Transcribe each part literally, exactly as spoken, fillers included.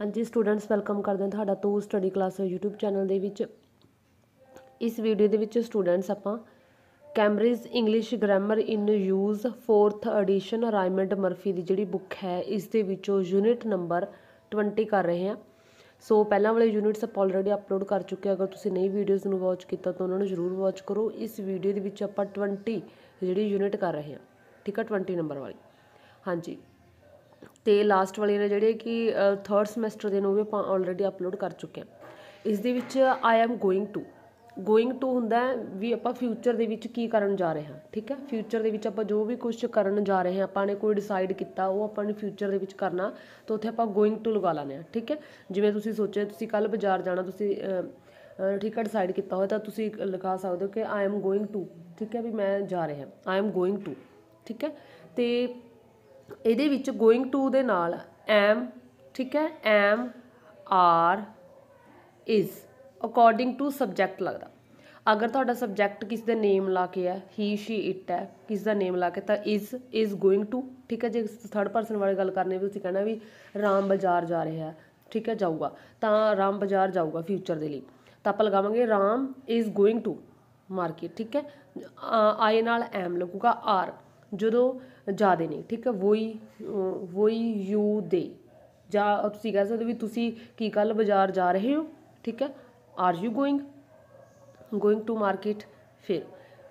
हाँ जी students welcome करते हैं तुहाडा तो स्टडी क्लास यूट्यूब चैनल दे विच। इस वीडियो दे विच स्टूडेंट्स आपां Cambridge English grammar in use fourth edition Raymond Murphy की जिहड़ी बुक है इस दे विचों यूनिट नंबर ट्वेंटी कर रहे हैं। सो पहला वाले यूनिट्स आप ऑलरेडी अपलोड कर चुके हैं। अगर तुसीं नई वीडियोज़ नूं वॉच किया तो उन्होंने जरूर वॉच करो। इस वीडियो दे विच आपां ट्वेंटी जिहड़ी यूनिट कर रहे हैं, ठीक है, ट्वेंटी नंबर वाली। हाँ जी, तो लास्ट वाले ने जिहड़े कि थर्ड समैसटर के भी आप ऑलरेडी अपलोड कर चुके हैं। इस दे विच I am going to going to हुंदा है भी आप फ्यूचर दे विच की करन जा रहे हैं, ठीक है। फ्यूचर दे विच आप जो भी कुछ करन जा रहे हैं, आपने कोई डिसाइड किया वो अपने फ्यूचर दे विच करना, तो उत्थे आप गोइंग टू लगा लैने हैं, ठीक है। जिवें तुसीं सोचे तुसीं कल बाजार जाना, तुसीं ठीक है डिसाइड किया हो तो तुसीं लिखा सकते हो कि आई एम गोइंग टू, ठीक है, भी मैं जा रहा आई एम गोइंग टू, ठीक है। तो ਇਹਦੇ ਵਿੱਚ गोइंग टू ਦੇ ਨਾਲ ਐਮ, ठीक है, am are is according to subject लगता। अगर तुहाडा सबजैक्ट किसी का नेम ला के है, ही शी इट है, किसी का नेम ला के तो इज़ इज़ गोइंग टू, ठीक है। जो थर्ड परसन वाली गल करने भी तुसीं कहना भी राम बाजार जा रहा है, ठीक है, जाऊगा, तो राम बाजार जाऊगा फ्यूचर के लिए, तो आप लगावांगे Ram is going to market, ठीक है। आई नाल एम लगूगा, आर जो ज़्यादा नहीं, ठीक है, वही वही यू दे, जा तुसीं कह सकते भी तुसीं की कल बाजार जा रहे हो, ठीक है, are you going going to market. फिर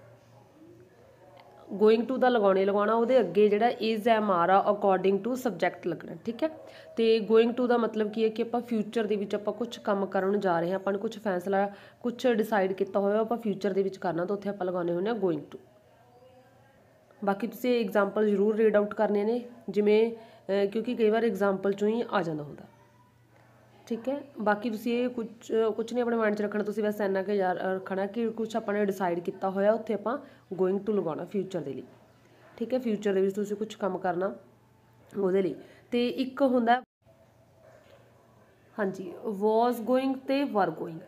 गोइंग टू का लगाने लगाना वो अगे जो is am are according to subject लगना, ठीक है। तो गोइंग टू का मतलब की है कि आप फ्यूचर के आप कुछ काम करन जा रहे हैं, अपन कुछ फैसला कुछ डिसाइड किया हो आप फ्यूचर के करना, तो उत्थे आप लगाने होने गोइंग टू। बाकी तुसीं एग्जाम्पल जरूर रीड आउट करने ने, जिमें क्योंकि कई बार एग्जाम्पल चों ही आ जाता होंदा, ठीक है। बाकी तुसीं ये कुछ कुछ नहीं अपने माइंड च रखना, तुसीं बस इन्ना कि यार रखना कि कुछ अपने डिसाइड किया होया उत्थे आपां गोइंग टू लगाना फ्यूचर के लिए, ठीक है। फ्यूचर दे विच तुसीं कुछ काम करना उहदे लई। ते इक हुंदा हाँ जी वॉज गोइंग ते वर गोइंग,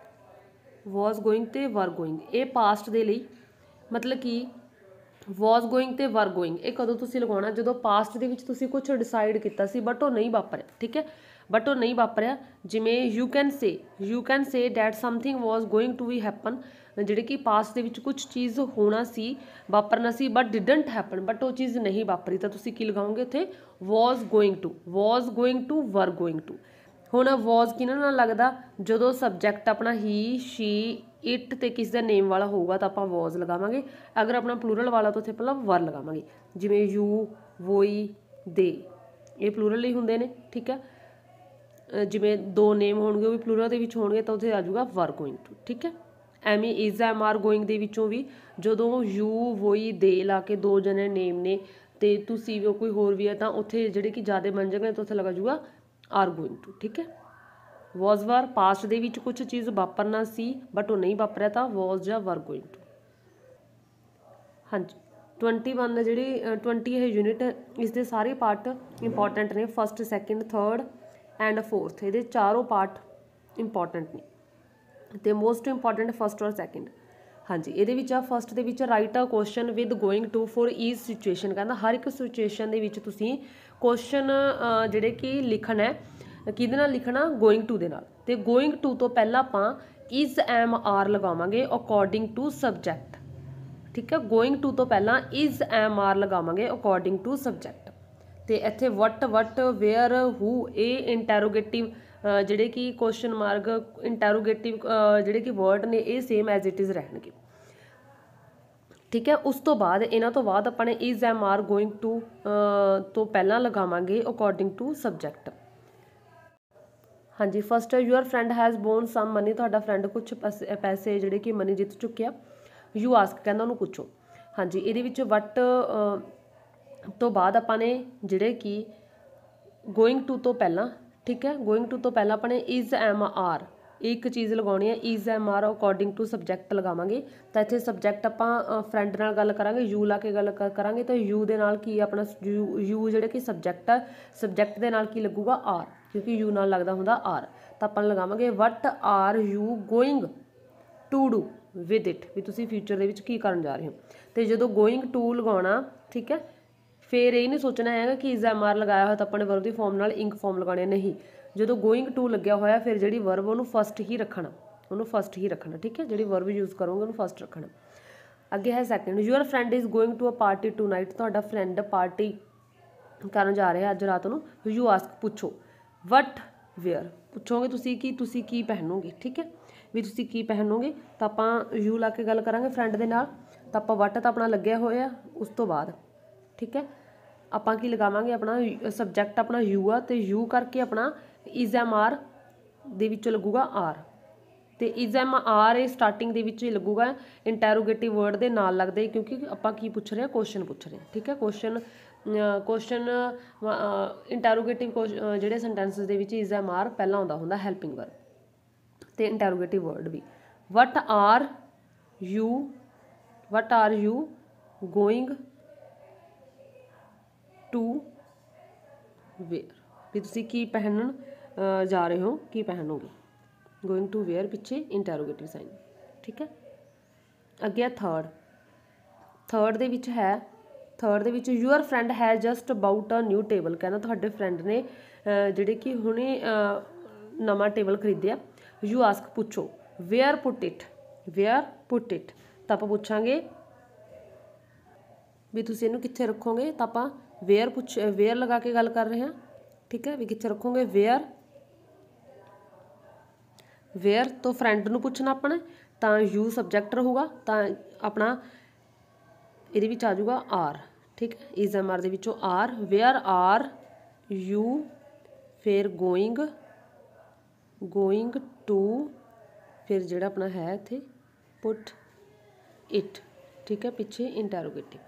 वॉज गोइंग ते वर गोइंग, ये पास्ट दे लई मतलब कि वॉज गोइंग ते वर गोइंग ये कदों तुसीं लगाउणा जदों पास्ट दे विच तुसीं कुछ डिसाइड किया सी बट वो नहीं वापरिया, ठीक है, बट वो नहीं वापरिया। जिमें you can say you can say that something was going to be happen, जिहड़ी कि पास्ट दे विच कुछ चीज़ होना सी वापरना सी बट डिडंट हैपन, बट वो चीज़ नहीं वापरी, तो तुसीं की लगाओगे उत्थे was going to, was going to were going to. हुण वॉज किहਨਾਂ ਨਾਲ लगदा जदों सबजैक्ट अपना ही शी इट ते किसी का नेम वाला होगा तो आप वॉज लगावांगे, अगर अपना प्लूरल वाला तो उत्थे पहला वर लगावांगे। जिवें यू वोई दे ये प्लूरल ही हुंदे ने, ठीक है। जिवें दो नेम होणगे वो भी प्लूरल दे विच होणगे तो उत्थे आ जाऊगा वर गोइंग टू, ठीक है। एवें इज़ एम आर गोइंग दे विचों भी जदों यू वोई दे ला के दो जने नेम ने ते तुसीं कोई होर भी है तो उत्थे जिहड़े कि ज़्यादा बन जाएंगे तो उत्थे लगा जूगा आर गोइंग टू, ठीक है। वॉज वर पास्ट दे विच कुछ चीज़ वापरना सी बट वो नहीं वापरिया तो वॉज या वर गोइंग टू। हाँ जी ट्वेंटी वन जी ट्वेंटी है यूनिट, इसके सारे पार्ट इंपॉर्टेंट ने, first second third and fourth, ये चारों पार्ट इंपॉर्टेंट ने, तो मोस्ट इंपॉर्टेंट फस्ट और सैकेंड। हाँ जी ये फस्ट के write a question with going to for each situation, कहना हर एक सिचुएशन के तुसीं क्वेश्चन जिहड़े कि लिखना है, किहदे नाल लिखना गोइंग टू दे नाल। ते गोइंग टू तो पहला आपां इज़ एम आर लगावांगे अकॉर्डिंग टू सबजैक्ट, ठीक है। गोइंग टू तो पहला इज़ एम आर लगावांगे अकॉर्डिंग टू सबजैक्ट। तो इत्थे वट वट वेयर हू ये इंटैरोगेटिव जिहड़े कि क्वेश्चन मार्क इंटैरोगेटिव जिहड़े कि वर्ड ने ये सेम एज इट इज़ रहणगे, ठीक है। उस तो बाद इन्हां तो बाद अपने is am are going to तो पहला लगावांगे अकॉर्डिंग टू सबजैक्ट। हाँ जी first your friend has won some money, तुहाडा फ्रेंड कुछ पैसे पैसे जिहड़े कि मनी जित चुकिया। यू आस्क कहना उन्होंने पुछो। हाँ जी ये वट तो बाद अपने जिहड़े कि गोइंग टू तो पहला, ठीक है, गोइंग टू तो पहला अपने इज़ एम आर एक चीज़ लगानी है, is am are according to subject लगावांगे। तो इत्थे सबजैक्ट आपां फ्रेंड नाल गल करांगे, यू ला के गल करांगे, तो यू दे नाल की अपना यू यू जिहड़े कि सबजैक्ट है, सबजैक्ट दे नाल की लगूगा आर, क्योंकि यू नाल लगदा हुंदा आर, तो आपां लगावांगे what are you going to do with it, भी तुसीं फ्यूचर दे विच की करन जा रहे हो। तो जदों गोइंग टू लगाउणा, ठीक है, फिर ये नहीं सोचना है कि इज़ एम आर लगाया हो तो अपने वर्ब की फॉर्म नाल इंक फॉर्म लगाने, नहीं, ਜਦੋਂ ਗੋਇੰਗ ਟੂ ਲੱਗਿਆ ਹੋਇਆ ਫਿਰ ਜਿਹੜੀ ਵਰਬ ਉਹਨੂੰ ਫਸਟ ਹੀ ਰੱਖਣਾ, ਉਹਨੂੰ ਫਸਟ ਹੀ ਰੱਖਣਾ, ਠੀਕ ਹੈ। ਜਿਹੜੀ ਵਰਬ ਯੂਜ਼ ਕਰੋਗੇ ਉਹਨੂੰ ਫਸਟ ਰੱਖਣਾ। ਅੱਗੇ ਹੈ second, your friend is going to a party tonight, ਤੁਹਾਡਾ ਫਰੈਂਡ ਪਾਰਟੀ ਕਰਨ ਜਾ ਰਿਹਾ ਅੱਜ ਰਾਤ ਨੂੰ। ਯੂ ਆਸਕ, ਪੁੱਛੋ। ਵਟ ਵੇਅਰ, ਪੁੱਛੋਗੇ ਤੁਸੀਂ ਕਿ ਤੁਸੀਂ ਕੀ ਪਹਿਨੋਗੇ, ਠੀਕ ਹੈ, ਵੀ ਤੁਸੀਂ ਕੀ ਪਹਿਨੋਗੇ। ਤਾਂ ਆਪਾਂ ਯੂ ਲਾ ਕੇ ਗੱਲ ਕਰਾਂਗੇ ਫਰੈਂਡ ਦੇ ਨਾਲ, ਤਾਂ ਆਪਾਂ ਵਟ ਤਾਂ ਆਪਣਾ ਲੱਗਿਆ ਹੋਇਆ, ਉਸ ਤੋਂ ਬਾਅਦ ਠੀਕ ਹੈ ਆਪਾਂ ਕੀ ਲਗਾਵਾਂਗੇ, ਆਪਣਾ ਸਬਜੈਕਟ ਆਪਣਾ ਯੂ ਆ, ਤੇ ਯੂ ਕਰਕੇ ਆਪਣਾ ਇਜ਼ ਐਮ ਆਰ ਦੇ ਵਿੱਚ ਲੱਗੂਗਾ ਆਰ, ਤੇ ਇਜ਼ ਐਮ ਆਰ ਇਹ ਸਟਾਰਟਿੰਗ ਦੇ ਵਿੱਚ ਹੀ ਲੱਗੂਗਾ, ਇੰਟੈਰੋਗੇਟਿਵ ਵਰਡ ਦੇ ਨਾਲ ਲੱਗਦਾ, ਕਿਉਂਕਿ ਆਪਾਂ ਕੀ ਪੁੱਛ ਰਹੇ ਹਾਂ, ਕੁਐਸਚਨ ਪੁੱਛ ਰਹੇ ਹਾਂ, ਠੀਕ ਹੈ। ਕੁਐਸਚਨ ਕੁਐਸਚਨ ਇੰਟੈਰੋਗੇਟਿਵ ਜਿਹੜੇ ਸੈਂਟੈਂਸਿਸ ਦੇ ਵਿੱਚ ਇਜ਼ ਐਮ ਆਰ ਪਹਿਲਾਂ ਆਉਂਦਾ ਹੁੰਦਾ ਹੈਲਪਿੰਗ ਵਰਬ, ਤੇ ਇੰਟੈਰੋਗੇਟਿਵ ਵਰਡ ਵੀ। What are you, what are you going to wear, ਵੀ ਤੁਸੀਂ ਕੀ ਪਹਿਨਣ ਜਾ ਰਹੇ ਹੋ, ਕੀ ਪਹਿਨੋਗੇ। ਗੋਇੰਗ ਟੂ ਵੇਅਰ ਪਿੱਛੇ ਇੰਟੈਰੋਗੇਟਿਵ ਸਾਈਨ, ਠੀਕ ਹੈ। ਅੱਗੇ ਥਰਡ, ਥਰਡ ਦੇ ਵਿੱਚ ਹੈ, ਥਰਡ ਦੇ ਵਿੱਚ your friend has just about a new table, ਕਹਿੰਦਾ ਤੁਹਾਡੇ ਫਰੈਂਡ ਨੇ ਜਿਹੜੇ ਕਿ ਹੁਣੇ ਨਵਾਂ ਟੇਬਲ ਖਰੀਦਿਆ। ਯੂ ਆਸਕ, ਪੁੱਛੋ। Where put it, where put it, ਤਾਂ ਆਪਾਂ ਪੁੱਛਾਂਗੇ ਵੀ ਤੁਸੀਂ ਇਹਨੂੰ ਕਿੱਥੇ ਰੱਖੋਗੇ, ਤਾਂ ਆਪਾਂ ਵੇਅਰ ਪੁੱਛ ਵੇਅਰ ਲਗਾ ਕੇ ਗੱਲ ਕਰ ਰਹੇ ਹਾਂ, ਠੀਕ ਹੈ, ਵੀ ਕਿੱਥੇ ਰੱਖੋਗੇ। ਵੇਅਰ, ਵੇਅਰ ਤੋਂ ਫਰੈਂਡ ਨੂੰ ਪੁੱਛਣਾ ਆਪਣਾ, ਤਾਂ ਯੂ ਸਬਜੈਕਟ ਰਹੂਗਾ, ਤਾਂ ਆਪਣਾ ਇਹਦੇ ਵਿੱਚ ਆ ਜਾਊਗਾ ਆਰ, ਠੀਕ ਹੈ, ਇਜ਼ ਐਮ ਆਰ ਦੇ ਵਿੱਚੋਂ ਆਰ। ਵੇਅਰ ਆਰ ਯੂ, ਫਿਰ ਗੋਇੰਗ, ਗੋਇੰਗ ਟੂ, ਫਿਰ ਜਿਹੜਾ ਆਪਣਾ ਹੈ ਇੱਥੇ ਪੁੱਟ ਇਟ, ਠੀਕ ਹੈ, ਪਿੱਛੇ ਇੰਟੈਰੋਗੇਟਿਵ।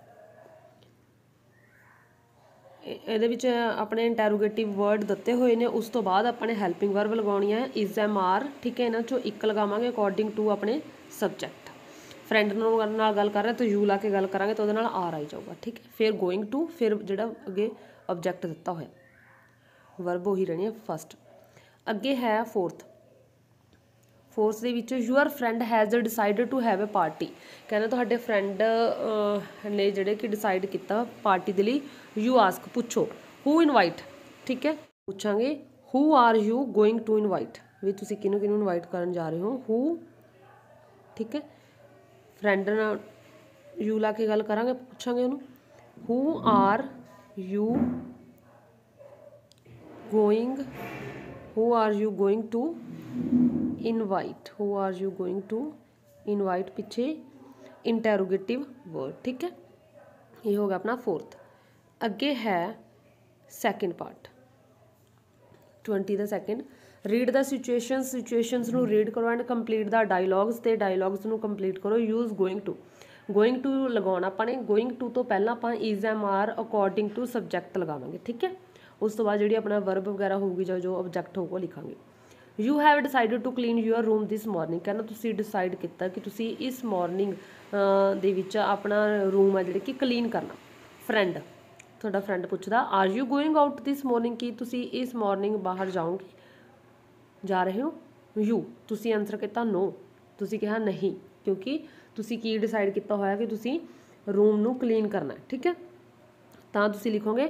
ਇਹਦੇ ਵਿੱਚ ਆਪਣੇ ਇੰਟੈਰੋਗੇਟਿਵ ਵਰਡ ਦਿੱਤੇ ਹੋਏ ਨੇ, ਉਸ ਤੋਂ ਬਾਅਦ ਆਪਾਂ ਨੇ ਹੈਲਪਿੰਗ ਵਰਬ ਲਗਾਉਣੀ ਹੈ ਇਜ਼ ਐਮ ਆਰ, ਠੀਕ ਹੈ। ਇਹਨਾਂ ਚੋਂ ਇੱਕ ਲਗਾਵਾਂਗੇ ਅਕੋਰਡਿੰਗ ਟੂ ਆਪਣੇ ਸਬਜੈਕਟ। ਫਰੈਂਡ ਨੂੰ ਨਾਲ ਗੱਲ ਕਰ ਰਹੇ ਤਾਂ ਯੂ ਲਾ ਕੇ ਗੱਲ ਕਰਾਂਗੇ ਤਾਂ ਉਹਦੇ ਨਾਲ ਆਰ ਆਈ ਜਾਊਗਾ, ਠੀਕ ਹੈ। ਫਿਰ ਗੋਇੰਗ ਟੂ, ਫਿਰ ਜਿਹੜਾ ਅੱਗੇ ਆਬਜੈਕਟ ਦਿੱਤਾ ਹੋਇਆ, ਵਰਬ ਉਹੀ ਰਹਿਣੀ ਹੈ ਫਸਟ। ਅੱਗੇ ਹੈ ਫੋਰਥ, ਫੋਰਥ ਦੇ ਵਿੱਚ your friend has decided to have a party, ਕਹਿੰਦਾ ਤੁਹਾਡੇ ਫਰੈਂਡ ਨੇ ਜਿਹੜੇ ਕਿ ਡਿਸਾਈਡ ਕੀਤਾ ਪਾਰਟੀ ਦੇ ਲਈ। ਯੂ ਆਸਕ, ਪੁੱਛੋ। ਹੂ ਇਨਵਾਈਟ, ਠੀਕ ਹੈ, ਪੁੱਛਾਂਗੇ who are you going to invite, ਵੀ ਤੁਸੀਂ ਕਿਹਨੂੰ ਕਿਹਨੂੰ ਇਨਵਾਈਟ ਕਰਨ ਜਾ ਰਹੇ ਹੋ। ਹੂ, ਠੀਕ ਹੈ, ਫਰੈਂਡ ਨਾਲ ਯੂ ਲਾ ਕੇ ਗੱਲ ਕਰਾਂਗੇ, ਪੁੱਛਾਂਗੇ ਉਹਨੂੰ who are you going, who are you going to invite, who are you going to invite, ਪਿੱਛੇ ਇੰਟੈਰੋਗੇਟਿਵ ਵਰਡ, ਠੀਕ ਹੈ। ਇਹ ਹੋ ਗਿਆ ਆਪਣਾ ਫੋਰਥ। ਅੱਗੇ ਹੈ ਸੈਕਿੰਡ ਪਾਰਟ, ਟਵੈਂਟੀ ਦਾ second, read the situations, situations ਨੂੰ ਰੀਡ ਕਰੋ ਐਂਡ ਕੰਪਲੀਟ ਦਾ ਡਾਇਲੌਗਸ, ਤੇ ਡਾਇਲੌਗਸ ਨੂੰ ਕੰਪਲੀਟ ਕਰੋ। Use going to, going to ਲਗਾਉਣਾ ਆਪਾਂ ਨੇ, ਗੋਇੰਗ ਟੂ ਤੋਂ ਪਹਿਲਾਂ ਆਪਾਂ is am are according to subject ਲਗਾਵਾਂਗੇ, ਠੀਕ ਹੈ। ਉਸ ਤੋਂ ਬਾਅਦ ਜਿਹੜੀ ਆਪਣਾ ਵਰਬ ਵਗੈਰਾ ਹੋਊਗੀ ਜਾਂ ਜੋ ਆਬਜੈਕਟ ਹੋਊਗਾ ਲਿਖਾਂਗੇ। You have decided to clean your room this morning, ਕਹਿੰਦਾ ਤੁਸੀਂ ਡਿਸਾਈਡ ਕੀਤਾ ਕਿ ਤੁਸੀਂ ਇਸ ਮੋਰਨਿੰਗ ਦੇ ਵਿੱਚ ਆਪਣਾ ਰੂਮ ਹੈ ਜਿਹੜੇ ਕਿ ਕਲੀਨ ਕਰਨਾ। ਫਰੈਂਡ, ਤੁਹਾਡਾ ਫਰੈਂਡ ਪੁੱਛਦਾ are you going out this morning, ਕੀ ਤੁਸੀਂ ਇਸ ਮੋਰਨਿੰਗ ਬਾਹਰ ਜਾਓਗੇ, ਜਾ ਰਹੇ ਹੋ। ਯੂ, ਤੁਸੀਂ ਆਨਸਰ ਕੀਤਾ ਨੋ, ਤੁਸੀਂ ਕਿਹਾ ਨਹੀਂ, ਕਿਉਂਕਿ ਤੁਸੀਂ ਕੀ ਡਿਸਾਈਡ ਕੀਤਾ ਹੋਇਆ ਕਿ ਤੁਸੀਂ ਰੂਮ ਨੂੰ ਕਲੀਨ ਕਰਨਾ, ਠੀਕ ਹੈ। ਤਾਂ ਤੁਸੀਂ ਲਿਖੋਗੇ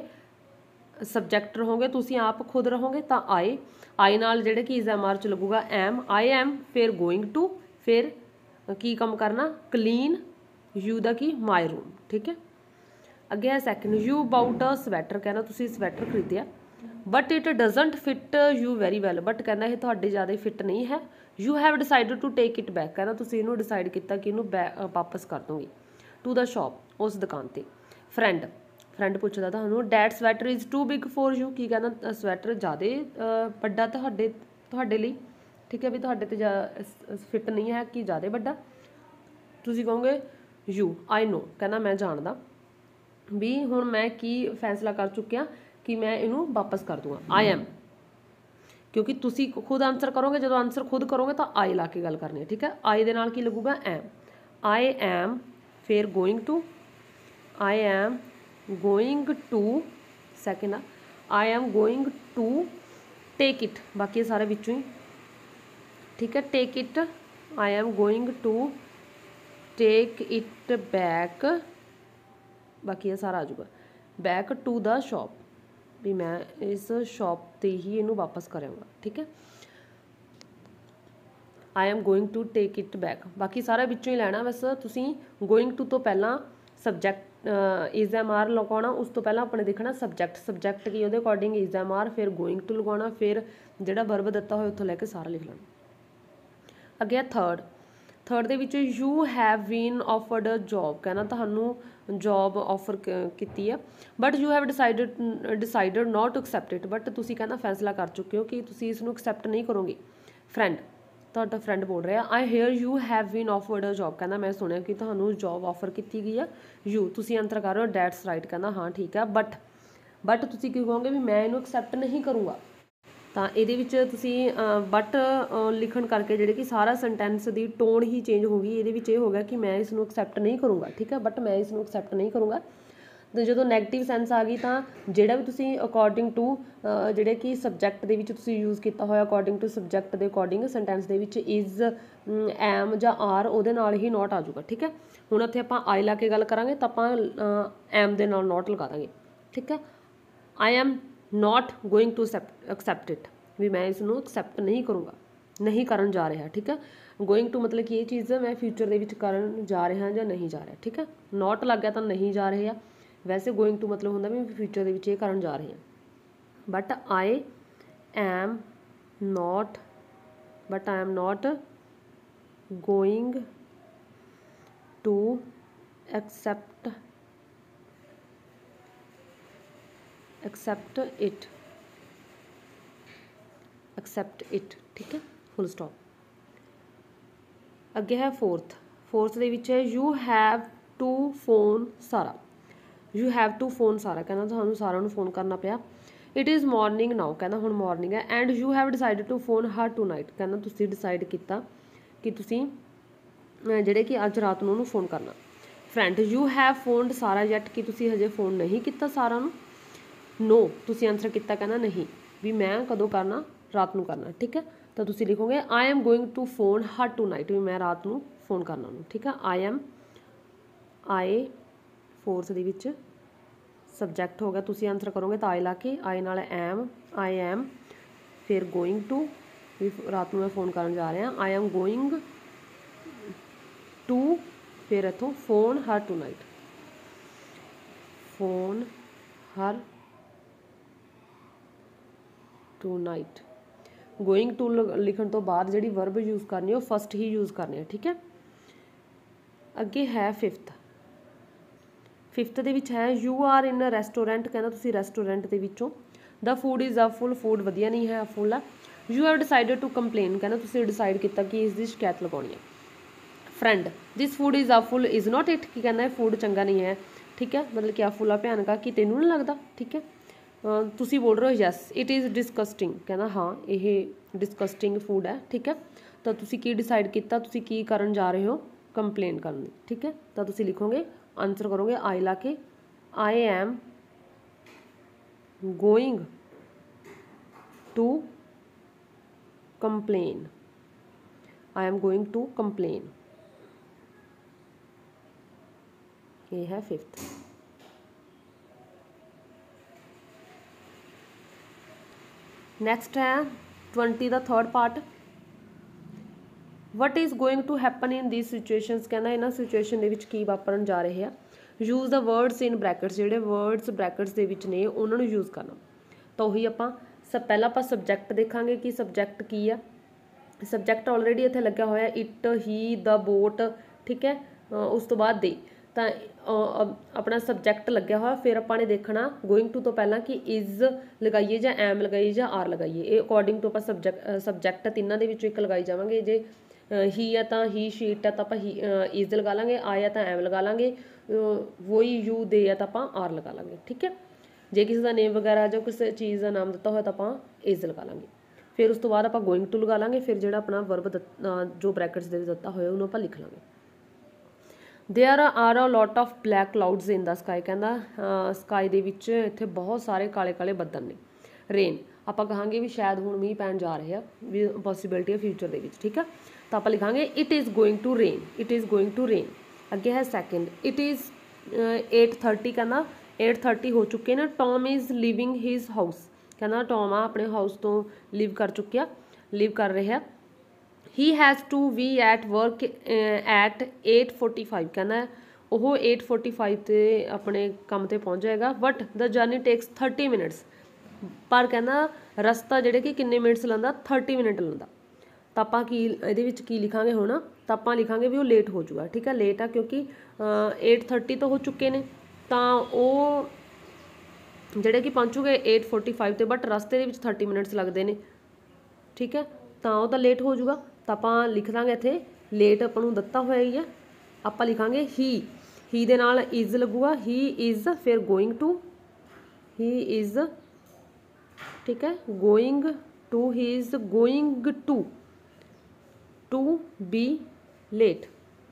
ਸਬਜੈਕਟ ਰਹੋਗੇ, ਤੁਸੀਂ ਆਪ ਖੁਦ ਰਹੋਗੇ ਤਾਂ ਆਈ, ਆਈ ਨਾਲ ਜਿਹੜੇ ਕਿ ਇਜ਼ ਐਮ ਆਰ ਚ ਲੱਗੂਗਾ ਐਮ, ਆਈ ਐਮ, ਫਿਰ ਗੋਇੰਗ ਟੂ, ਫਿਰ ਕੀ ਕੰਮ ਕਰਨਾ, ਕਲੀਨ, ਯੂ ਦਾ ਕੀ ਮਾਈ ਰੂਮ, ਠੀਕ ਹੈ। ਅੱਗੇ ਹੈ second, you bought a sweater, ਕਹਿੰਦਾ ਤੁਸੀਂ ਸਵੈਟਰ ਖਰੀਦਿਆ। But it doesn't fit you very well, but ਕਹਿੰਦਾ ਇਹ ਤੁਹਾਡੇ ਜ਼ਿਆਦਾ ਫਿੱਟ ਨਹੀਂ ਹੈ। You have decided to take it back, ਕਹਿੰਦਾ ਤੁਸੀਂ ਇਹਨੂੰ ਡਿਸਾਈਡ ਕੀਤਾ ਕਿ ਇਹਨੂੰ ਬੈ ਵਾਪਸ ਕਰ ਦੋਗੇ। ਟੂ ਦਾ ਸ਼ੋਪ, ਉਸ ਦੁਕਾਨ 'ਤੇ। ਫਰੈਂਡ, ਫਰੈਂਡ ਪੁੱਛਦਾ ਤੁਹਾਨੂੰ that sweater is too big for you, ਕੀ ਕਹਿੰਦਾ ਸਵੈਟਰ ਜ਼ਿਆਦਾ ਵੱਡਾ ਤੁਹਾਡੇ ਤੁਹਾਡੇ ਲਈ, ਠੀਕ ਹੈ, ਵੀ ਤੁਹਾਡੇ 'ਤੇ ਫਿੱਟ ਨਹੀਂ ਹੈ ਕਿ ਜ਼ਿਆਦਾ ਵੱਡਾ। ਤੁਸੀਂ ਕਹੋਗੇ ਯੂ, ਆਈ ਨੋ, ਕਹਿੰਦਾ ਮੈਂ ਜਾਣਦਾ ਵੀ ਹੁਣ ਮੈਂ ਕੀ ਫੈਸਲਾ ਕਰ ਚੁੱਕਿਆ ਕਿ ਮੈਂ ਇਹਨੂੰ ਵਾਪਸ ਕਰ ਦੂੰਗਾ। ਆਈ ਐਮ, ਕਿਉਂਕਿ ਤੁਸੀਂ ਖੁਦ ਆਨਸਰ ਕਰੋਗੇ, ਜਦੋਂ ਆਨਸਰ ਖੁਦ ਕਰੋਗੇ ਤਾਂ ਆਈ ਲਾ ਕੇ ਗੱਲ ਕਰਨੀ ਹੈ, ਠੀਕ ਹੈ। ਆਈ ਦੇ ਨਾਲ ਕੀ ਲੱਗੂਗਾ ਐਮ, ਆਈ ਐਮ, ਫਿਰ going to, I am going to, second ਆ I am going to take it, ਬਾਕੀ ਇਹ ਸਾਰੇ ਵਿੱਚੋਂ ਹੀ, ਠੀਕ ਹੈ। Take it, I am going to take it back, ਬਾਕੀ ਇਹ ਸਾਰਾ ਆ ਜਾਊਗਾ। ਬੈਕ ਟੂ ਦਾ ਸ਼ੋਪ, ਵੀ ਮੈਂ ਇਸ ਸ਼ੋਪ ਤੇ ਹੀ ਇਹਨੂੰ ਵਾਪਸ ਕਰ ਆਊਂਗਾ, ਠੀਕ ਹੈ। I am going to take it back, बाकी सारा विचों ही लैना। बस तुसीं गोइंग टू तो पहला सबजैक्ट इज़ एम आर लगाना, उस तो पहला अपने देखना सबजैक्ट, सबजैक्ट की उहदे अकॉर्डिंग इज़ एम आर, फिर गोइंग टू लगाना, फिर जिहड़ा वर्ब दिता होए उत्थों लैके सारा लिख लेना। अगे है थर्ड, थर्ड दे विच you have been offered a job, कहना तुहानू जॉब ऑफर की है, but you have decided decided not to accept it, but तुसीं कहना फैसला कर चुके हो कि तुसीं इसनूं एक्सैप्ट नहीं करोगे। फ्रेंड, ਤੁਹਾਡਾ फ्रेंड बोल रहा I hear you have been offered a job, कहना मैं सुनिया कि ਤੁਹਾਨੂੰ जॉब ऑफर की गई है। यू तुसीं आंसर कर रहे हो डैट्स राइट, कहना हाँ ठीक है। बट बट तुसीं की कहोगे भी मैं इनू एक्सैप्ट नहीं करूँगा, ਤਾਂ ਇਹਦੇ ਵਿੱਚ ਤੁਸੀਂ ਬਟ ਲਿਖਣ ਕਰਕੇ ਜਿਹੜੇ ਕਿ ਸਾਰਾ ਸੈਂਟੈਂਸ ਦੀ ਟੋਨ ਹੀ ਚੇਂਜ ਹੋ ਗਈ। ਇਹਦੇ ਵਿੱਚ ਇਹ ਹੋ ਗਿਆ ਕਿ ਮੈਂ ਇਸ ਨੂੰ ਐਕਸੈਪਟ ਨਹੀਂ ਕਰੂੰਗਾ, ਠੀਕ ਹੈ, ਬਟ ਮੈਂ ਇਸ ਨੂੰ ਐਕਸੈਪਟ ਨਹੀਂ ਕਰੂੰਗਾ। ਤੇ ਜਦੋਂ ਨੈਗੇਟਿਵ ਸੈਂਸ ਆ ਗਈ ਤਾਂ ਜਿਹੜਾ ਵੀ ਤੁਸੀਂ ਅਕੋਰਡਿੰਗ ਟੂ ਜਿਹੜੇ ਕਿ ਸਬਜੈਕਟ ਦੇ ਵਿੱਚ ਤੁਸੀਂ ਯੂਜ਼ ਕੀਤਾ ਹੋਇਆ, ਅਕੋਰਡਿੰਗ ਟੂ ਸਬਜੈਕਟ ਦੇ ਅਕੋਰਡਿੰਗ ਸੈਂਟੈਂਸ ਦੇ ਵਿੱਚ ਇਜ਼, ਐਮ ਜਾਂ ਆਰ ਉਹਦੇ ਨਾਲ ਹੀ ਨੋਟ ਆ ਜਾਊਗਾ, ਠੀਕ ਹੈ। ਹੁਣ ਇੱਥੇ ਆਪਾਂ ਆਈ ਲਾ ਕੇ ਗੱਲ ਕਰਾਂਗੇ ਤਾਂ ਆਪਾਂ ਐਮ ਦੇ ਨਾਲ ਨੋਟ ਲਗਾ ਦਾਂਗੇ, ਠੀਕ ਹੈ। I am not going to accept it, भी मैं इसनूं एक्सैप्ट नहीं करूँगा, नहीं करन जा रहा, ठीक है। गोइंग टू मतलब कि ये चीज़ मैं फ्यूचर दे विच करन जा रहा या नहीं जा रहा, ठीक है। नॉट लग गया तो नहीं जा रहे आ, वैसे गोइंग टू मतलब होंदा भी फ्यूचर दे विच ये करन जा रहे हैं। But I am not but I am not going to accept accept it, accept it, ठीक है, फुल स्टॉप। अगे है फोर्थ, फोर्थ दे विच है you have to phone Sarah, you have to phone Sarah, कहना तुहानूं सारा नूं फोन करना पिया। इट इज़ मॉर्निंग नाउ, कहना हुण मॉर्निंग है। And you have decided to phone her tonight, कहना तुसीं डिसाइड किया कि तुसीं जिहड़े कि अज रात नूं फोन करना। फ्रेंड, यू हैव फोनड सारा यट, कि तुसीं हजे फोन नहीं किया सारा नूं। नो, तुसीं आंसर किया कहना नहीं, भी मैं कदों करना, रात नूं करना, ठीक है। तो तुसीं लिखोगे I am going to phone her tonight, भी मैं रात नूं फोन करना नूं, ठीक है। आई एम, आई फोर्थ दे विच सबजैक्ट हो गया, तुसीं आंसर करोगे तो आई ला के, आई नाल एम, आई एम, फिर गोइंग टू, भी रात नूं मैं फोन करन जा रहा, आई एम गोइंग टू, फिर इत्थों phone her tonight, phone her tonight. Going to लिखण तो बाद जिहड़ी वर्ब यूज़ करनी है फस्ट ही यूज़ करनी है, ठीक है। अगे है फिफ्थ, फिफ्थ दे विच है you are in a restaurant, कहना तुसीं रेस्टोरेंट दे विचों। The food is awful, food वधिया नहीं है, फुल है। You have decided to complain, कहना तुसीं डिसाइड किया कि इसकी शिकायत लगाउणी है। Friend, this food is awful is not it, कि कहना फूड चंगा नहीं है, ठीक है, मतलब कि आ फुल आ भयानक, कि तैनूं नहीं लगता, ठीक है। तुसी बोल रहे हो यस इट इज़ डिस्कस्टिंग, कहना हाँ ये डिस्कस्टिंग फूड है, ठीक है। तो तुसी की डिसाइड किया, तुसी की करन जा रहे हो, कंप्लेन करन, ठीक है। तो तुसी लिखोगे, आंसर करोगे आई ला के, I am going to complain, I am going to complain, ये है फिफ्थ। नैक्सट है twenty the third part, what is going to happen in this situations, कहना इन्हां सिचुएशन दे विच की वापरन जा रहे हैं। Use the words in brackets, जिहड़े वर्ड्स ब्रैकेट्स दे विच ने उन्हां नूं यूज़ करना। तो उही आपां सब पहला आपां सबजैक्ट देखांगे कि सबजैक्ट की है। सबजैक्ट ऑलरेडी इत्थे लग्या होया इट, ही, द, बोट, ठीक है। उस तो बाद दे, तो अपना सबजैक्ट लग्या हुआ, फिर आपां ने देखना गोइंग टू तो पहला कि इज़ लगाइए जां एम लगाइए जां आर लगाइए, ये अकॉर्डिंग टू आपां सबजैक्ट सबजैक्ट तिन्नां दे विचों एक लगाई जावांगे। जे ही है तो ही, शीट है तो आपां ही इज़ लगा लांगे, आई है तो एम लगा लांगे, वही यू दे है तो आपां आर लगा लांगे, ठीक है। जे किसी का नेम वगैरह जो किसी चीज़ का नाम दिता हो तो आपां इज़ लगा लांगे, फिर उस तो बाद आपां गोइंग टू लगा लांगे, फिर जिहड़ा अपना वर्ब जो ब्रैकेट्स दे दिता होया उहनूं आपां लिख लांगे। There are a lot of black clouds in the sky, कहना स्काई दे विच इत्थे बहुत सारे काले काले बदल ने। रेन आपां कहांगे भी शायद हुण मींह पैण जा रहे आ, भी पॉसिबिलिटी है फ्यूचर दे विच, ठीक है। तो आपां लिखांगे it is going to rain, it is going to rain. अगे है second, it is eight thirty, कहना एट थर्टी हो चुके ने। Tom is leaving his house, कहना टॉम आ अपने हाउस तो लीव कर चुकिया लीव कर रहा। He has to be at work at eight forty five कहना ਉਹ एट फोर्टी फाइव ਤੇ ਆਪਣੇ ਕੰਮ ਤੇ ਪਹੁੰਚ ਜਾਏਗਾ। But the journey takes thirty minutes ਪਰ ਕਹਿੰਦਾ ਰਸਤਾ ਜਿਹੜੇ ਕਿ ਕਿੰਨੇ ਮਿੰਟਸ ਲੈਂਦਾ थर्टी ਮਿੰਟ ਲੈਂਦਾ। ਤਾਂ ਆਪਾਂ ਕੀ ਇਹਦੇ ਵਿੱਚ ਕੀ ਲਿਖਾਂਗੇ ਹੁਣ ਤਾਂ ਆਪਾਂ ਲਿਖਾਂਗੇ ਵੀ ਉਹ ਲੇਟ ਹੋ ਜਾਊਗਾ। ਠੀਕ ਹੈ ਲੇਟ ਆ ਕਿਉਂਕਿ एट थर्टी ਤੋਂ ਹੋ ਚੁੱਕੇ ਨੇ ਤਾਂ ਉਹ ਜਿਹੜੇ ਕਿ ਪਹੁੰਚੂਗੇ एट फोर्टी फाइव ਤੇ ਬਟ ਰਸਤੇ ਦੇ ਵਿੱਚ थर्टी ਮਿੰਟਸ ਲੱਗਦੇ ਨੇ। ਠੀਕ ਹੈ ਤਾਂ ਉਹ ਤਾਂ ਲੇਟ ਹੋ ਜਾਊਗਾ ਤਾਂ ਆਪਾਂ ਲਿਖ ਦਾਂਗੇ ਇੱਥੇ ਲੇਟ ਆਪਾਂ ਨੂੰ ਦਿੱਤਾ ਹੋਇਆ ਹੀ ਆ ਆਪਾਂ ਲਿਖਾਂਗੇ ਹੀ ही दे नाल इज़ लगूगा ही इज़ फिर गोइंग टू ही इज़ ठीक है going to he is going to to be late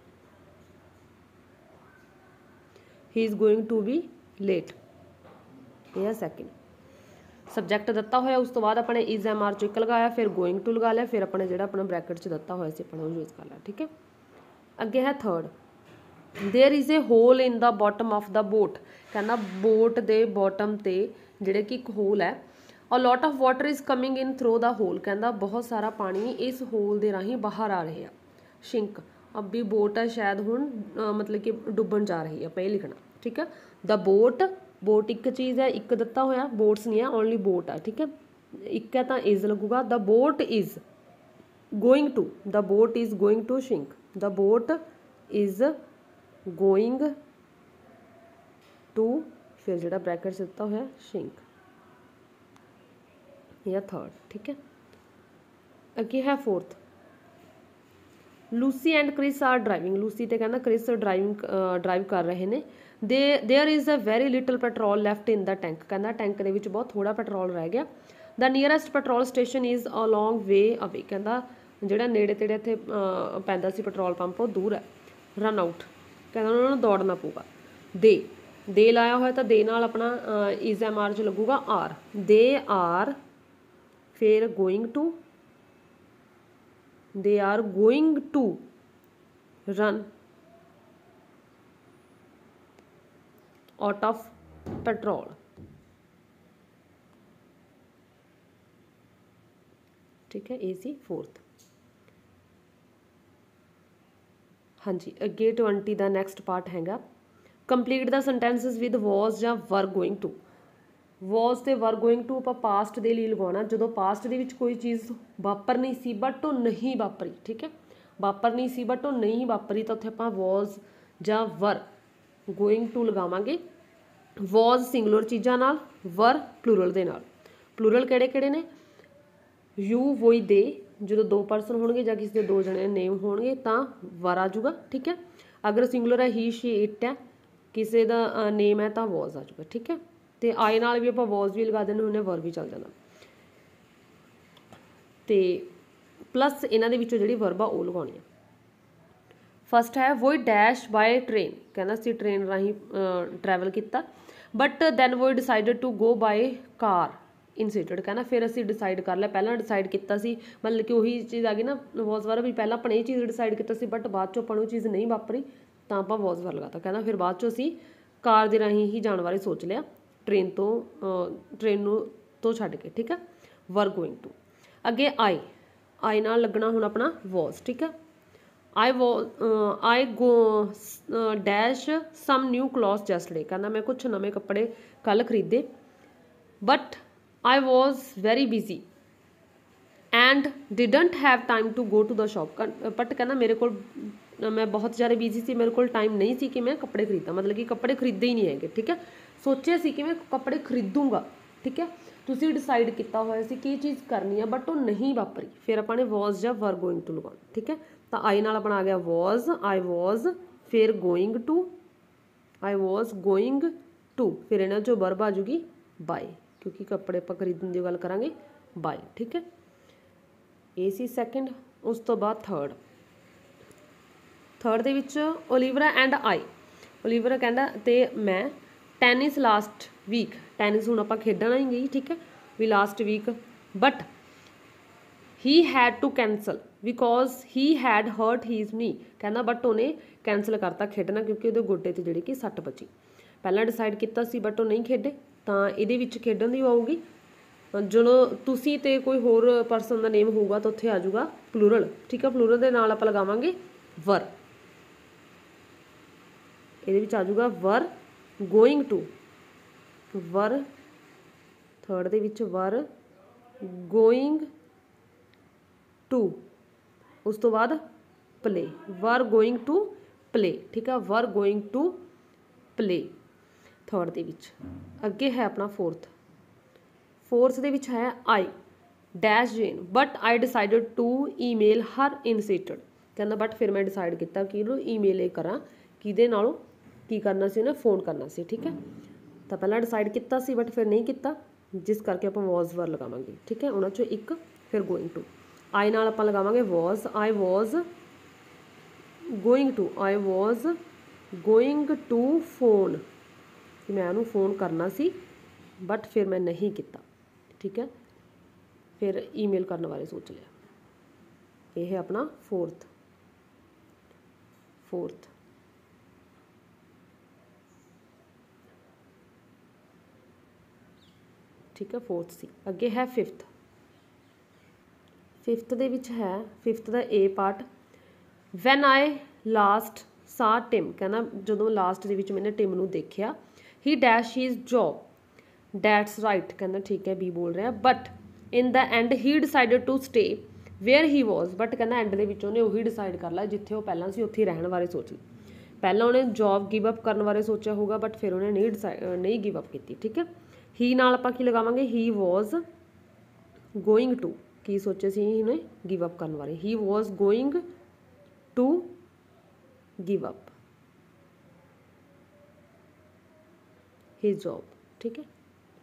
he is going to be late यह सैकेंड सबजैक्ट दिता होया उस तो बाद अपने इज़ एम आर चो एक लगाया फिर गोइंग टू लगा लिया फिर अपने जो अपना ब्रैकेट च दिता होया सी अपना यूज़ कर लिया। ठीक है अगे है third there is a hole in the bottom of the boat कहना बोट दे बॉटम ते जिहड़े कि एक होल है और lot of water is coming in through the hole कहना बहुत सारा पानी इस होल दे राही बाहर आ रहे हैं। शिंक अब भी बोट है शायद हुण मतलब कि डुबन जा रही है पे लिखना। ठीक है द बोट बोट एक चीज़ है एक दिता होया बोट्स नहीं है ओनली बोट है। ठीक है एक है तो इज़ लगूगा the boat is going to the boat is going to sink the boat is going to फिर जो ब्रैकेट दिता हुआ शिंक या थर्ड। ठीक है अगे है fourth Lucy and Chris are driving Lucy तो कहना क्रिस ड्राइविंग ड्राइव कर रहे हैं दे there is a very little petrol left in the tank कहना टैंक के बहुत थोड़ा पेट्रोल रह गया। The nearest petrol station is a long way away कहना जोड़ा नेड़े तेड़े इत्थे पैंदा सी पेट्रोल पंप वो दूर है। रन आउट कहना उन्होंने दौड़ना पऊगा। दे दे लाया हुआ तो दे नाल अपना इज़ एम आर च लगूगा आर दे आर फिर going to they are going to run out of petrol. ठीक है ए सी फोर्थ। हाँ जी अगे ट्वेंटी का नैक्सट पार्ट हैगा complete the sentences with was या वर गोइंग टू वॉज तो वर गोइंग टू आप पास्ट के लिए लगाना जो पास्ट के कोई चीज़ वापरनी सी बट वो नहीं वापरी। ठीक है वापरनी सी बट वो नहीं वापरी तो उत्थे आप वॉज या वर गोइंग टू लगावांगे। वॉज सिंगुलर चीज़ां नाल वर प्लूरल दे नाल प्लूरल किहड़े किहड़े ने यू वोई दे जो दो परसन होणगे या किसी के दो जने नेम होणगे तो वर आ जाऊगा। ठीक है अगर सिंगुलर है ही शी इट है किसी का नेम है तो वॉज आ जाऊगा। ठीक है तो आए नाल भी आप वॉज भी लगा देने होने वर भी चल जाना तो प्लस इन्हां दे विचों जिहड़ी वर्ब आ वो लगाउणी है। फस्ट है वोई डैश बाय ट्रेन कहना सी ट्रेन राही ट्रैवल किया but then we decided to go by car instead कहना फिर असी डिसाइड कर लिया पहला डिसाइड किया मतलब कि वही चीज़ आ गई ना वॉज वर भी पहला अपने ये चीज़ डिसाइड किया बट बाद चों अपन चीज़ नहीं वापरी तो आप वॉज वर लगाता कहना फिर बाद चों असी कार के राही ही जाने बारे सोच लिया ट्रेन तो ट्रेन तो छड्ड के। ठीक है वर गोइंग टू अगे आई आई नाल लगना हुण अपना वॉज। ठीक है I was I go dash some new cloth yesterday कहना मैं कुछ नवे कपड़े कल खरीदे but I was very busy and didn't have time to go to the shop but कहना मेरे को मैं बहुत ज़्यादा बिजी सी मेरे को टाइम नहीं सी कि मैं कपड़े खरीदा मतलब कि कपड़े खरीदे ही नहीं है। ठीक है सोचा सी कि मैं कपड़े खरीदूँगा। ठीक है तुसी डिसाइड किया होया सी कि चीज़ करनी है बट वो नहीं वापरी फिर अपने वॉज या वर गोइंग टू लगाना। ठीक है तो आई नाल अपना आ गया वॉज आई वॉज फिर going to I was going to फिर इन्हां चों वर्ब आ जूगी बाय क्योंकि कपड़े आप खरीदने की गल करांगे बाय। ठीक है ए सी सैकेंड उस तो बाद थर्ड थर्ड दे विच ओलिवरा एंड आई ओलिवरा कहना तो मैं टैनिस लास्ट वीक टैनिस हुण आपां खेडण ही गई। ठीक है भी last week but he had to cancel because he had hurt his knee कहना बट उन्हें कैंसल करता खेडना क्योंकि उहदे गोडे ते जिहड़ी कि सट बची पहला डिसाइड किया सी बट वो नहीं खेडे तो ये खेडन की आऊगी ਜਦੋਂ ਤੁਸੀਂ ਤੇ ਕੋਈ ਹੋਰ ਪਰਸਨ ਦਾ ਨੇਮ ਹੋਊਗਾ ਤਾਂ ਉੱਥੇ ਆ ਜਾਊਗਾ ਪਲੂਰਲ, ਠੀਕ ਹੈ। ਪਲੂਰਲ ਦੇ ਨਾਲ ਆਪਾਂ ਲਗਾਵਾਂਗੇ ਵਰ, ਇਹਦੇ ਵਿੱਚ ਆ ਜਾਊਗਾ ਵਰ ਗੋਇੰਗ ਟੂ, ਵਰ ਥਰਡ ਦੇ ਵਿੱਚ ਵਰ ਗੋਇੰਗ ਟੂ, ਉਸ ਤੋਂ ਬਾਅਦ ਪਲੇ, ਵਰ ਗੋਇੰਗ ਟੂ ਪਲੇ, ਠੀਕ ਹੈ। ਵਰ ਗੋਇੰਗ ਟੂ ਪਲੇ ਥਰਡ ਦੇ ਵਿੱਚ। ਅੱਗੇ ਹੈ ਆਪਣਾ ਫੋਰਥ, ਫੋਰਥ ਦੇ ਵਿੱਚ ਹੈ I dash Jane but I decided to email her instead, ਕਹਿੰਦਾ ਬਟ ਫਿਰ ਮੈਂ ਡਿਸਾਈਡ ਕੀਤਾ ਕਿ ਇਹਨੂੰ ਈਮੇਲ ਇਹ ਕਰਾਂ, ਕਿਹਦੇ ਨਾਲੋਂ, ਕੀ ਕਰਨਾ ਸੀ ਉਹਨੇ, ਫੋਨ ਕਰਨਾ ਸੀ, ਠੀਕ ਹੈ। ਤਾਂ ਪਹਿਲਾਂ ਡਿਸਾਈਡ ਕੀਤਾ ਸੀ ਬਟ ਫਿਰ ਨਹੀਂ ਕੀਤਾ, ਜਿਸ ਕਰਕੇ ਆਪਾਂ ਵਾਜ਼ ਵਰ ਲਗਾਵਾਂਗੇ, ਠੀਕ ਹੈ। ਉਹਨਾਂ 'ਚੋਂ ਇੱਕ ਫਿਰ ਗੋਇੰਗ ਟੂ, ਆਈ ਨਾਲ ਆਪਾਂ ਲਗਾਵਾਂਗੇ was, I was going to, I was going to phone, ਕਿ ਮੈਂ ਉਹਨੂੰ ਫ਼ੋਨ ਕਰਨਾ ਸੀ ਬਟ ਫਿਰ ਮੈਂ ਨਹੀਂ ਕੀਤਾ, ਠੀਕ ਹੈ। ਫਿਰ ਈਮੇਲ ਕਰਨ ਬਾਰੇ ਸੋਚ ਲਿਆ। ਇਹ ਹੈ ਆਪਣਾ ਫੋਰਥ, ਫੋਰਥ ਠੀਕ ਹੈ, ਫੋਰਥ ਸੀ। ਅੱਗੇ ਹੈ ਫਿਫਥ, ਫਿਫਥ ਦੇ ਵਿੱਚ ਹੈ, ਫਿਫਥ ਦਾ A part, when I last saw Tim, ਕਹਿੰਦਾ ਜਦੋਂ ਲਾਸਟ ਦੇ ਵਿੱਚ ਮੈंने ਟਿਮ ਨੂੰ ਦੇਖਿਆ, he dash his job, that's right, ਕਹਿੰਦਾ ਠੀਕ ਹੈ ਬੀ ਬੋਲ ਰਿਹਾ, but in the end he decided to stay where he was, but ਕਹਿੰਦਾ ਐਂਡ ਦੇ ਵਿੱਚ ਉਹਨੇ ਉਹੀ ਡਿਸਾਈਡ ਕਰ ਲਿਆ ਜਿੱਥੇ ਉਹ ਪਹਿਲਾਂ ਸੀ, ਉੱਥੇ ਰਹਿਣ ਬਾਰੇ ਸੋਚ ਲਈ। ਪਹਿਲਾਂ ਉਹਨੇ ਜੋਬ ਗਿਵ ਅਪ ਕਰਨ ਬਾਰੇ ਸੋਚਿਆ ਹੋਊਗਾ ਬਟ ਫਿਰ ਉਹਨੇ ਨਹੀਂ ਡਿਸਾਈਡ ਨਹੀਂ ਗਿਵ ਅਪ ਕੀਤੀ, ਠੀਕ ਹੈ। ਹੀ ਨਾਲ ਆਪਾਂ ਕੀ ਲਗਾਵਾਂਗੇ, ਹੀ ਵਾਜ਼ ਗੋਇੰਗ ਟੂ, ਕੀ ਸੋਚਿਆ ਸੀ ਇਹਨੇ, ਗਿਵ ਅਪ ਕਰਨ ਬਾਰੇ, he was going to give up his job, ਠੀਕ ਹੈ।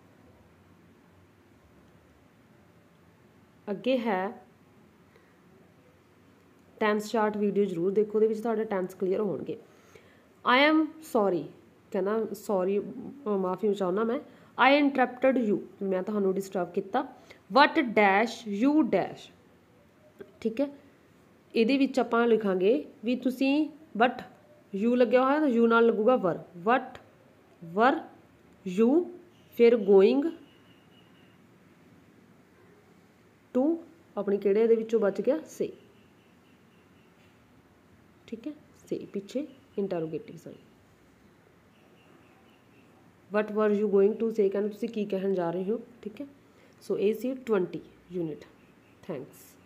ਅੱਗੇ ਹੈ ਟੈਂਸ ਚਾਰਟ, ਵੀਡੀਓ ਜ਼ਰੂਰ ਦੇਖੋ, ਉਹਦੇ ਵਿੱਚ ਤੁਹਾਡੇ ਟੈਂਸ ਕਲੀਅਰ ਹੋਣਗੇ। ਆਈ ਐਮ ਸੌਰੀ, ਕਹਿੰਦਾ ਸੌਰੀ ਮਾਫੀ ਚਾਹੁੰਦਾ ਮੈਂ, ਆਈ ਇੰਟਰਪਟਡ ਯੂ, ਮੈਂ ਤੁਹਾਨੂੰ ਡਿਸਟਰਬ ਕੀਤਾ, ਵਟ ਡੈਸ਼ ਯੂ ਡੈਸ਼, ਠੀਕ ਹੈ। ਇਹਦੇ ਵਿੱਚ ਆਪਾਂ ਲਿਖਾਂਗੇ ਵੀ ਤੁਸੀਂ, ਬਟ ਯੂ ਲੱਗਿਆ ਹੋਇਆ ਤਾਂ ਯੂ ਨਾਲ ਲੱਗੂਗਾ ਵਰ, ਵਟ ਵਰ ਯੂ, ਫਿਰ ਗੋਇੰਗ ਟੂ, ਆਪਣੀ ਕਿਹੜੇ ਇਹਦੇ ਵਿੱਚੋਂ ਬਚ ਗਿਆ, ਸੇ, ਠੀਕ ਹੈ, ਸੇ ਪਿੱਛੇ ਇੰਟਰੋਗੇਟਿਵ ਸਾਈਨ, ਵਟ ਵਰ ਯੂ ਗੋਇੰਗ ਟੂ ਸੇ, ਕਹਿੰਦੇ ਤੁਸੀਂ ਕੀ ਕਹਿਣ ਜਾ ਰਹੇ ਹੋ, ਠੀਕ ਹੈ। ਸੋ ਇਹ ਸੀ ਟਵੰਟੀ ਯੂਨਿਟ। ਥੈਂਕਸ।